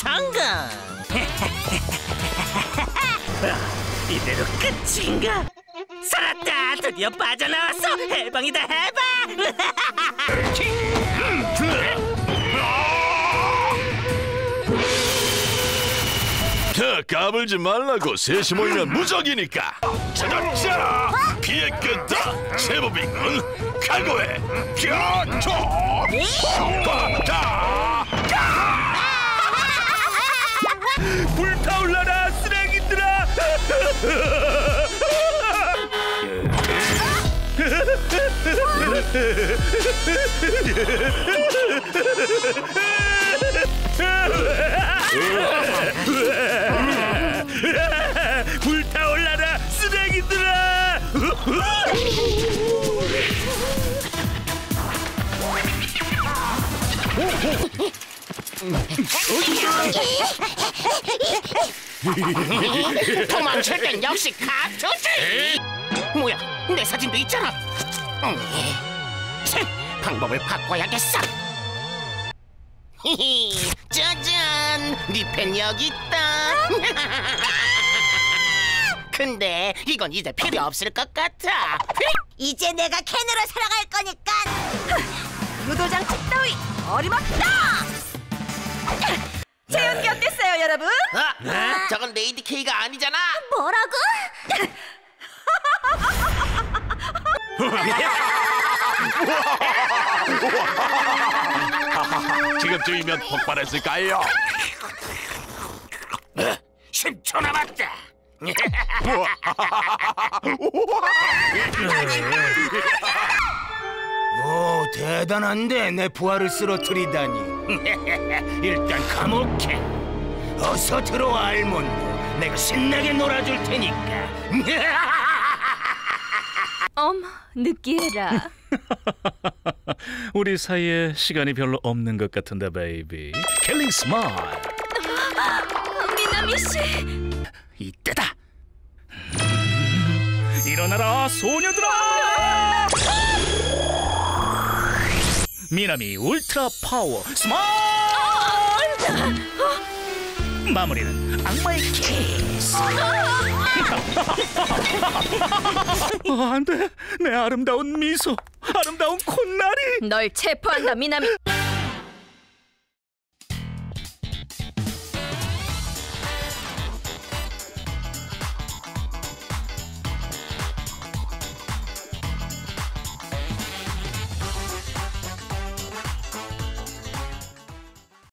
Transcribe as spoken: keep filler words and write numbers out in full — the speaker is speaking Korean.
성공! 이대로 끝인가? 살았다! 드디어 빠져나왔어! 해방이다, 해방! 자, 까불지 말라고. 셋이 모이면 무적이니까. 자자자! 비에 꼈다! 제법이군! 각오해! 펴줘! 자! 불타올라라, 쓰레기들아! 불타올라라, 쓰레기들아! 도망칠 땐 역시 가투지! 뭐야, 내 사진도 있잖아! 참, 방법을 바꿔야겠어! 히히, 짜잔! 네 펜 여기 있다! 근데 이건 이제 필요 없을 것 같아! 이제 내가 캔으로 살아갈 거니까. 유도장치 따위 어림없다. 제 연기 어땠어요, 여러분? 아, 아, 저건 레이디 K가 아니잖아! 뭐라고? 지금쯤이면 폭발했을까요? 십 초 남았다! 오, 대단한데 내 부하를 쓰러뜨리다니. 일단 감옥해. 어서 들어와, 알몬드. 내가 신나게 놀아줄 테니까. 어머, 느끼해라. 우리 사이에 시간이 별로 없는 것 같은데, 베이비. 킬링 스마일. 미나미 씨. 이때다. 음, 일어나라, 소녀들아! 미나미 울트라 파워 스마일! 마무리는 악마의 키스. 아, 안 돼. 내 아름다운 미소, 아름다운 콧날이. 널 체포한다, 미나미.